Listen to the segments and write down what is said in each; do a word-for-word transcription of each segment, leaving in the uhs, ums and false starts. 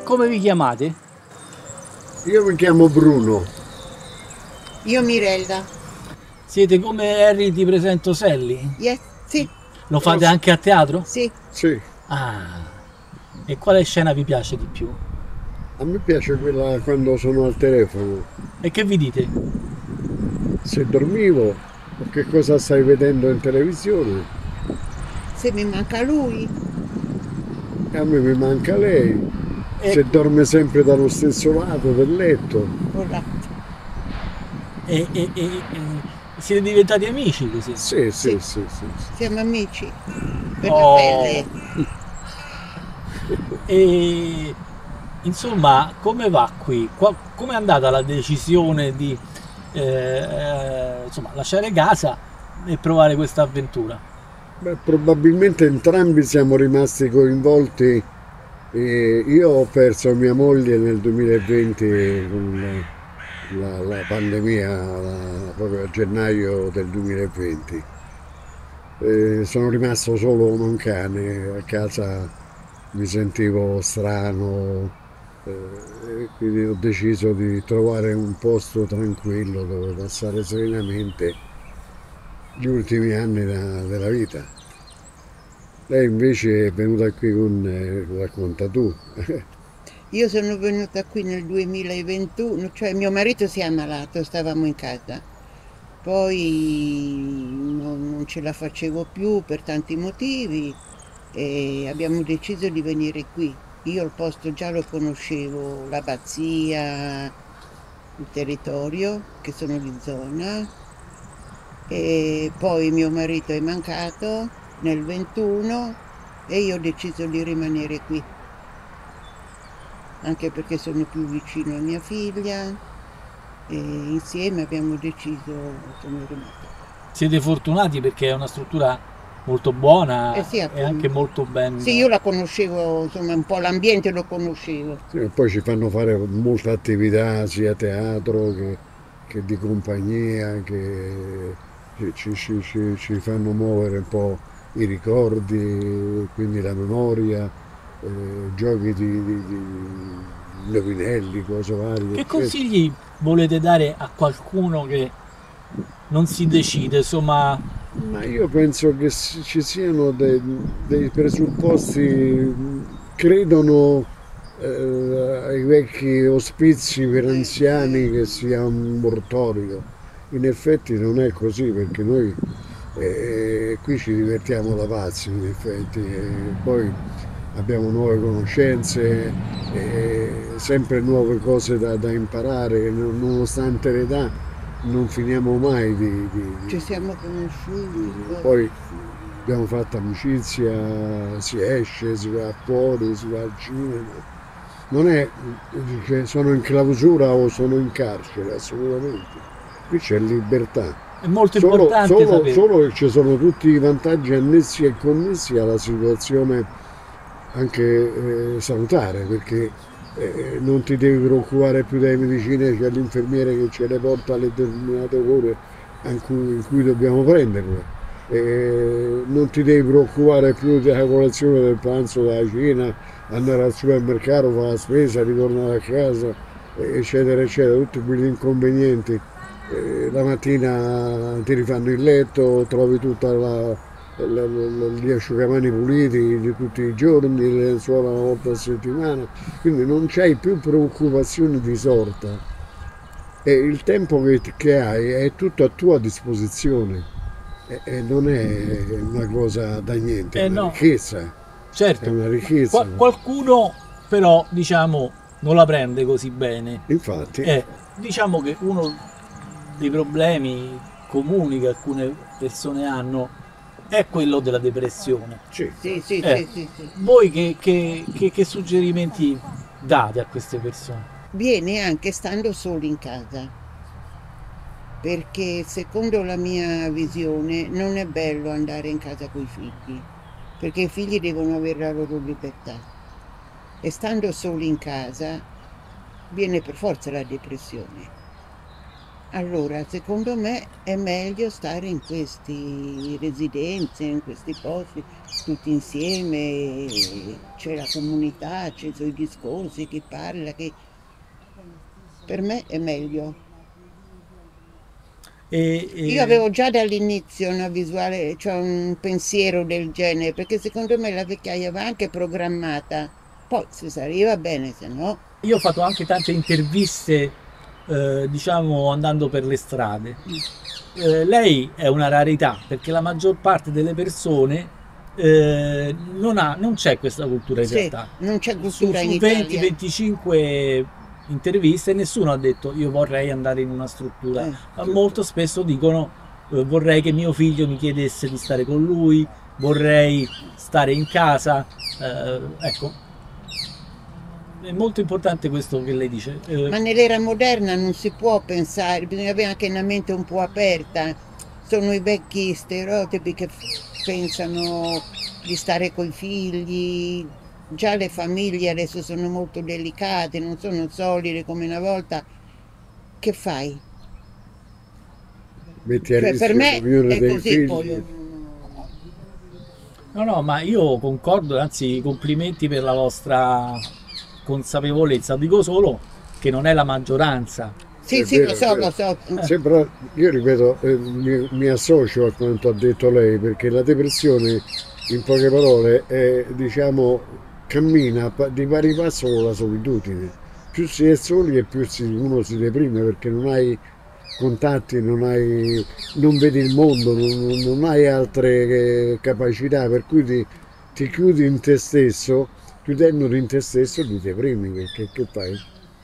Come vi chiamate? Io mi chiamo Bruno. Io Mirella. Siete come Harry Ti presento Sally? Yes, sì. Lo fate anche a teatro? Sì. Sì. Ah. E quale scena vi piace di più? A me piace quella quando sono al telefono. E che vi dite? Se dormivo, o che cosa stai vedendo in televisione? Se mi manca lui. E a me mi manca lei. E... Se dorme sempre dallo stesso lato del letto. Corretto. E, e, e, e siete diventati amici così? Sì, sì, Sì. sì, sì, sì. Siamo amici. Per Oh. la pelle. E insomma, come va qui? Come è andata la decisione di eh, insomma, lasciare casa e provare questa avventura? Beh, probabilmente entrambi siamo rimasti coinvolti. E io ho perso mia moglie nel duemilaventi con la, la, la pandemia, la, proprio a gennaio del duemilaventi. E sono rimasto solo con un cane, a casa mi sentivo strano, eh, quindi ho deciso di trovare un posto tranquillo dove passare serenamente gli ultimi anni da, della vita. Lei invece è venuta qui con, eh, racconta tu. Io sono venuta qui nel duemilaventuno, cioè mio marito si è ammalato, stavamo in casa. Poi non, non ce la facevo più per tanti motivi e abbiamo deciso di venire qui. Io il posto già lo conoscevo, l'abbazia, il territorio, che sono di zona. E poi mio marito è mancato nel ventuno e io ho deciso di rimanere qui, anche perché sono più vicino a mia figlia e insieme abbiamo deciso, sono rimasta. Siete fortunati perché è una struttura molto buona Eh sì, e anche molto ben... Sì, io la conoscevo, insomma un po' l'ambiente lo conoscevo. Sì, e poi ci fanno fare molte attività sia teatro che, che di compagnia, che ci, ci, ci, ci fanno muovere un po' i ricordi, quindi la memoria, eh, giochi di, di, di indovinelli, cose varie. Che consigli volete dare a qualcuno che non si decide, insomma? Ma io penso che ci siano dei, dei presupposti, credono eh, ai vecchi ospizi per anziani che sia un mortorio. In effetti non è così, perché noi eh, qui ci divertiamo da pazzi, in effetti, e poi abbiamo nuove conoscenze, eh, sempre nuove cose da, da imparare, nonostante l'età non finiamo mai di, di, di ci siamo conosciuti. Poi abbiamo fatto amicizia, si esce, si va fuori, si va al cinema. Non è che sono in clausura o sono in carcere, assolutamente. Qui c'è libertà. È molto solo, importante solo, sapere. Solo che ci sono tutti i vantaggi annessi e connessi alla situazione anche eh, salutare, perché eh, non ti devi preoccupare più delle medicine, c'è l'infermiere che ce le porta alle determinate ore in cui, in cui dobbiamo prenderle. Eh, non ti devi preoccupare più della colazione, del pranzo, della cena, andare al supermercato, fare la spesa, ritornare a casa, eccetera, eccetera, tutti quegli inconvenienti. Eh, la mattina ti rifanno il letto, trovi tutta la, la, la, gli asciugamani puliti di tutti i giorni, le lenzuola una volta a settimana, quindi non c'hai più preoccupazioni di sorta e il tempo che, che hai è tutto a tua disposizione e, e non è una cosa da niente, è eh una no. ricchezza. Certo, È una ricchezza. Qual qualcuno però diciamo non la prende così bene. Infatti. Eh, diciamo che uno dei problemi comuni che alcune persone hanno è quello della depressione. Sì. Sì, sì, Eh, sì, sì, sì. Voi che, che, che, che suggerimenti date a queste persone? Viene anche stando soli in casa, perché secondo la mia visione non è bello andare in casa con i figli, perché i figli devono avere la loro libertà e stando soli in casa viene per forza la depressione. Allora, secondo me è meglio stare in queste residenze, in questi posti, tutti insieme, c'è la comunità, c'è i suoi discorsi, chi parla, chi... Per me è meglio. E, Io e- avevo già dall'inizio una visuale, cioè un pensiero del genere, perché secondo me la vecchiaia va anche programmata. Poi se si arriva bene, se no... io ho fatto anche tante interviste, eh, diciamo, andando per le strade. mm, Eh, lei è una rarità perché la maggior parte delle persone eh, non ha, non c'è questa cultura in Sì, realtà. non c'è Su, cultura in su Italia. venti venticinque interviste nessuno ha detto io vorrei andare in una struttura, Eh, ma molto spesso dicono eh, vorrei che mio figlio mi chiedesse di stare con lui, vorrei stare in casa. Eh, ecco, è molto importante questo che lei dice. Eh, Ma nell'era moderna non si può pensare, bisogna avere anche una mente un po' aperta. Sono i vecchi stereotipi che f- pensano di stare coi figli. Già le famiglie adesso sono molto delicate, non sono solide come una volta. Che fai? Metti a Cioè, per rischio me l'unione è dei così, poi figli. ognuno... No, no, ma io concordo, anzi, complimenti per la vostra consapevolezza. Dico solo che non è la maggioranza. Sì, È sì, lo vero, è so, lo vero. so. Eh, Sembra, io ripeto, eh, mi, mi associo a quanto ha detto lei, perché la depressione, in poche parole, è, diciamo, cammina pa- di pari passo con la solitudine. Più si è soli e più si- uno si deprime perché non hai contatti, non hai, non vedi il mondo, non, non hai altre eh, capacità, per cui ti, ti chiudi in te stesso, chiudendoti in te stesso ti deprimi, perché che fai?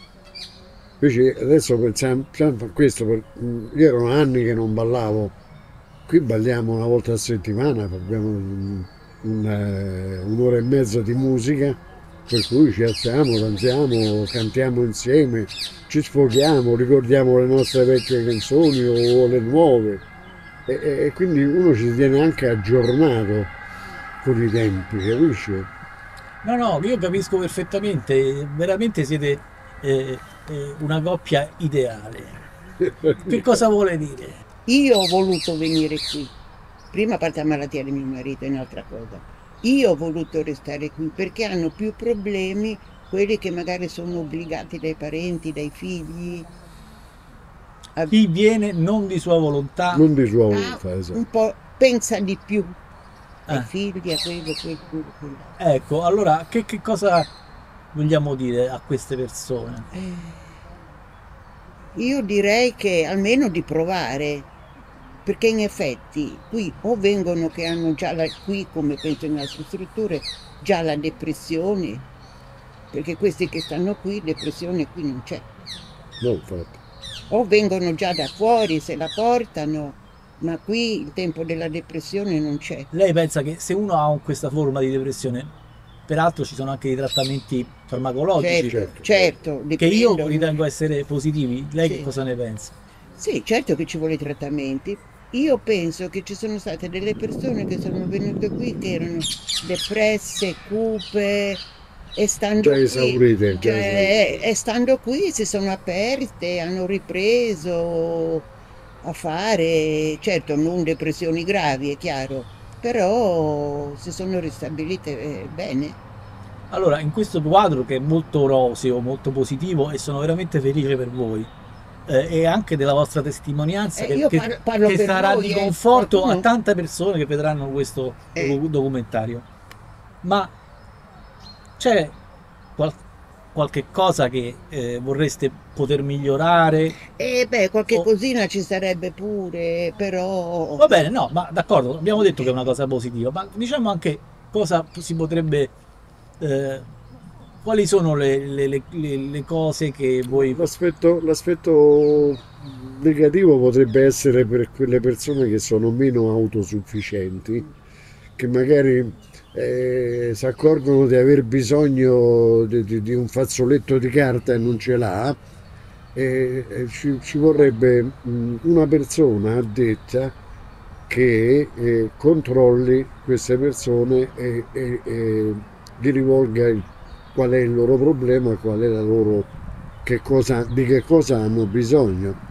Invece adesso pensiamo, pensiamo a questo, per- io erano anni che non ballavo, qui balliamo una volta a settimana, abbiamo un- un, eh, un'ora e mezza di musica, per cui ci alziamo, danziamo, cantiamo insieme, ci sfoghiamo, ricordiamo le nostre vecchie canzoni o le nuove e, e- e quindi uno ci tiene anche aggiornato con i tempi, capisci? no, no, io capisco perfettamente, veramente siete eh, eh, una coppia ideale. Che cosa vuole dire? Io ho voluto venire qui. Prima a parte la malattia di mio marito è un'altra cosa. Io ho voluto restare qui perché hanno più problemi quelli che magari sono obbligati dai parenti, dai figli, a, Chi viene non di sua volontà? Non di sua a volontà, un esatto. po' pensa di più ai Eh, figli, a quello, quello, quello, quello. ecco, allora che, che cosa vogliamo dire a queste persone? Eh, io direi che almeno di provare, perché in effetti qui o vengono che hanno già la, qui, come penso in altre strutture, già la depressione, perché questi che stanno qui, depressione qui non c'è. No, infatti. O vengono già da fuori, se la portano, ma qui il tempo della depressione non c'è. Lei pensa che se uno ha questa forma di depressione, peraltro ci sono anche dei trattamenti farmacologici Certo, Certo, certo. certo, che io dipendono. ritengo essere positivi. Lei che Sì. cosa ne pensa? Sì, certo che ci vuole i trattamenti. Io penso che ci sono state delle persone che sono venute qui che erano depresse, cupe e Già stando qui, esaurite, già cioè, esaurite. e stando qui si sono aperte, hanno ripreso a fare, certo non depressioni gravi, è chiaro, però si sono ristabilite eh, bene. Allora, in questo quadro che è molto roseo, molto positivo e sono veramente felice per voi eh, e anche della vostra testimonianza Eh, che, io che- parlo, parlo che per sarà di noi, eh, conforto a qualcuno... tante persone che vedranno questo eh, docu- documentario. Ma c'è qual- qualche cosa che eh, vorreste poter migliorare? E beh, qualche O- cosina ci sarebbe pure, però... Va bene, no, ma d'accordo, abbiamo detto che è una cosa positiva, ma diciamo anche cosa si potrebbe, eh, quali sono le, le- le- le- le cose che voi... L'aspetto, l'aspetto negativo potrebbe essere per quelle persone che sono meno autosufficienti, che magari eh, si accorgono di aver bisogno di, di- di un fazzoletto di carta e non ce l'ha, e, e ci, ci vorrebbe mh, una persona addetta che eh, controlli queste persone e, e- e gli rivolga il- qual è il loro problema, qual è la loro, che cosa, di che cosa hanno bisogno.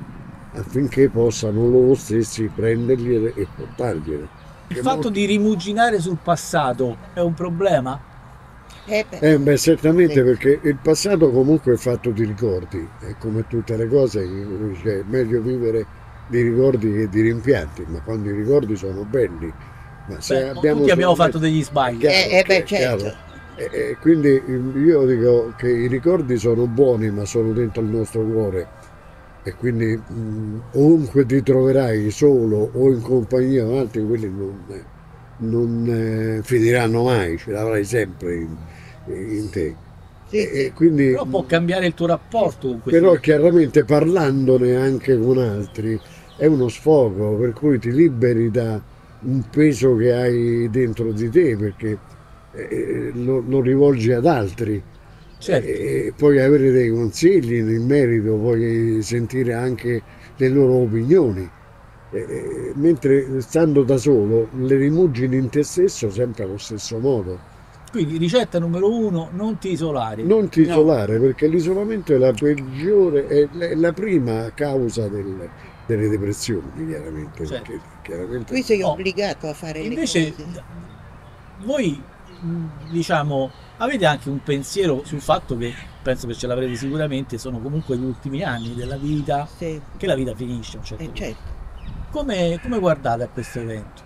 affinché possano loro stessi prendergliele e portargliele. Il Che fatto molto- di rimuginare sul passato è un problema? Eh, beh, Eh, beh, certamente sì. perché il passato comunque è fatto di ricordi e come tutte le cose cioè, è meglio vivere di ricordi che di rimpianti, ma quando i ricordi sono belli, ma se Beh, abbiamo tutti abbiamo solamente- fatto degli è sbagli. chiaro, Eh, eh, beh, è chiaro. certo. E- e quindi io dico che i ricordi sono buoni, ma sono dentro il nostro cuore e quindi mh, ovunque ti troverai solo o in compagnia con altri, quelli non, non, eh, finiranno mai, ce l'avrai sempre in, in te. Sì, E, sì. e quindi, Però può cambiare il tuo rapporto con questi. però chiaramente parlandone anche con altri è uno sfogo, per cui ti liberi da un peso che hai dentro di te, perché eh, lo, lo rivolgi ad altri. Certo. E puoi avere dei consigli nel merito, puoi sentire anche le loro opinioni. E- mentre stando da solo le rimugini in te stesso sempre allo stesso modo. Quindi ricetta numero uno, non ti isolare. Non ti No. isolare perché l'isolamento è la peggiore, è la- è la prima causa del- delle depressioni, chiaramente. Certo. Perché, chiaramente Qui sei Oh, obbligato a fare Invece le cose. voi, mh, diciamo, avete anche un pensiero sul fatto che, penso che ce l'avrete sicuramente, sono comunque gli ultimi anni della vita, Sì, che la vita finisce a un certo eh, punto. certo. Come, come guardate a questo evento?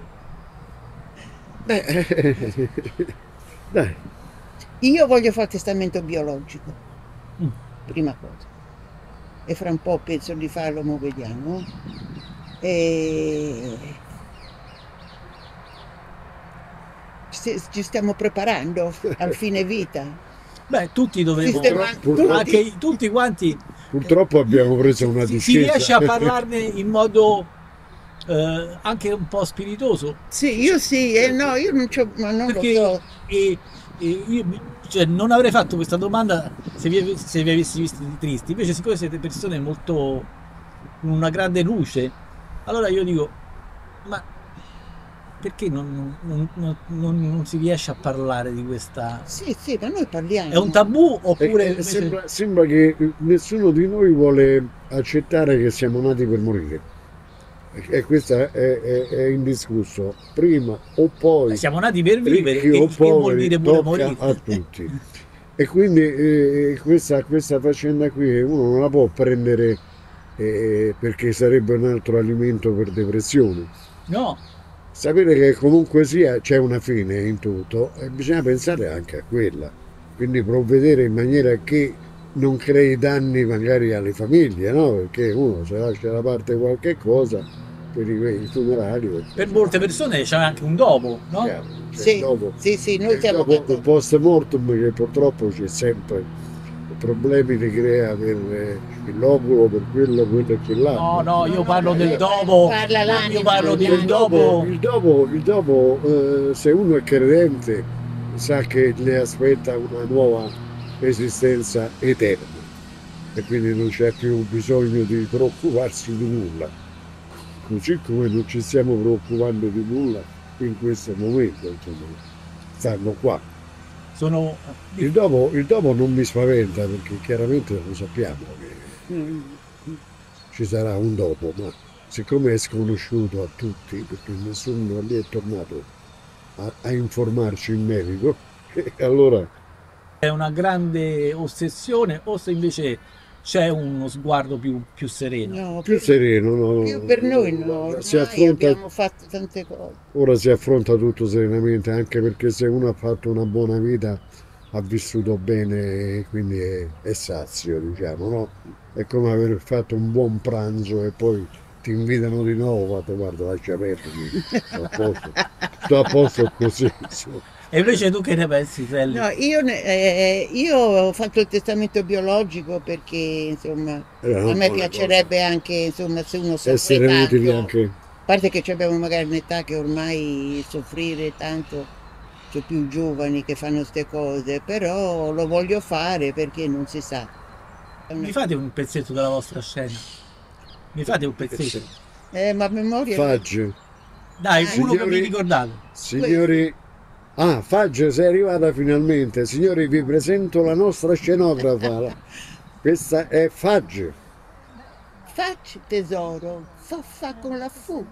Beh, dai, Io voglio fare il testamento biologico, Mm. prima cosa. E fra un po' penso di farlo, mo vediamo. E... ci ci stiamo preparando al fine vita. Beh, tutti dovremmo, Sistema- Purtroppo- anche tutti quanti, purtroppo abbiamo preso una si, si discesa. riesce a parlarne in modo eh, anche un po' spiritoso. Sì, io sì, eh, no, io non, c'ho, ma non Perché lo so. e- e io cioè, non avrei fatto questa domanda se vi, ave- se vi avessi visti tristi, invece siccome siete persone molto con una grande luce, allora io dico, ma perché non, non- non- non- non si riesce a parlare di questa... Sì, sì, ma noi parliamo. È un tabù E- oppure... e invece- sembra, sembra che nessuno di noi vuole accettare che siamo nati per morire. E e questo è, è- è indiscusso. Prima o poi, siamo nati per vivere, ricchi che, o che vuol poveri, dire pure tocca morire. a tutti. E quindi eh, questa, questa faccenda qui uno non la può prendere eh, perché sarebbe un altro alimento per depressione. No, Sapere che comunque sia c'è una fine in tutto e bisogna pensare anche a quella, quindi provvedere in maniera che non crei danni magari alle famiglie, no? Perché uno se lascia da parte qualche cosa per i, i funerali. perché- per molte persone c'è anche un dopo, no? Chiaro, cioè, Sì, dopo- sì, sì, noi e siamo dopo il cattolici. post mortem che purtroppo c'è sempre problemi li crea per eh, il loculo, per quello, quello e quell'altro. No, no, io parlo del io- dopo, parla l'anima, io parlo il del dopo. Il dopo, il dopo eh, se uno è credente, sa che le aspetta una nuova esistenza eterna e quindi non c'è più bisogno di preoccuparsi di nulla, così come non ci stiamo preoccupando di nulla in questo momento, insomma, stanno qua. Sono... Il dopo, il dopo non mi spaventa perché chiaramente lo sappiamo che Mm. ci sarà un dopo, ma siccome è sconosciuto a tutti, perché nessuno lì è tornato a, a informarci in merito, e allora È una grande ossessione o se invece c'è uno sguardo più, più sereno? No, più per, sereno, no, più per noi no, si ormai affronta, abbiamo fatto tante cose. ora si affronta tutto serenamente, anche perché se uno ha fatto una buona vita, ha vissuto bene, e quindi è, è sazio, diciamo, no? È come aver fatto un buon pranzo e poi ti invitano di nuovo, fate, guarda, lascia perdere, sto a posto, sto a posto così, insomma. E invece tu che ne pensi, Selli? No, io, ne- eh, io ho fatto il testamento biologico perché insomma Era una a me buona piacerebbe anche insomma se uno cosa. soffre Essere utili tanto, anche. a parte che abbiamo magari un'età che ormai soffrire tanto, sono più giovani che fanno queste cose, però lo voglio fare perché non si sa. È una- Mi fate un pezzetto della vostra scena? Mi fate un pezzetto? Eh, ma a memoria... Fagge, Dai, uno che Signori- vi ricordate. signori, ah, Fagge, sei arrivata finalmente, signori, vi presento la nostra scenografa, questa è Fagge. Facci tesoro, fa fa con la fu.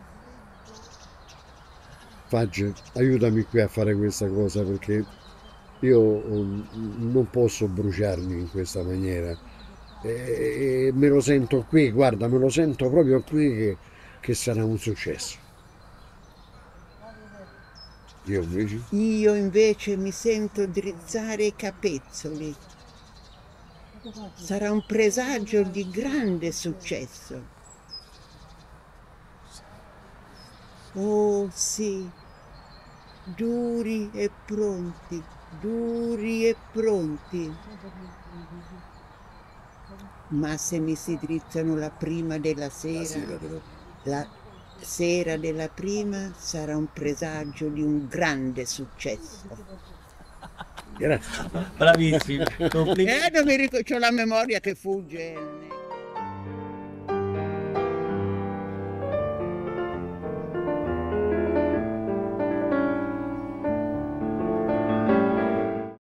Fagge, aiutami qui a fare questa cosa perché io um, non posso bruciarmi in questa maniera. E, e me lo sento qui, guarda, me lo sento proprio qui che, che sarà un successo. Io invece? Io invece mi sento drizzare i capezzoli. Sarà un presagio di grande successo. Oh sì, duri e pronti, duri e pronti. Ma se mi si drizzano la prima della sera, la sera della prima sarà un presagio di un grande successo. Grazie. Bravissimi, complimenti. Eh, non mi ricordo, c'ho la memoria che fugge.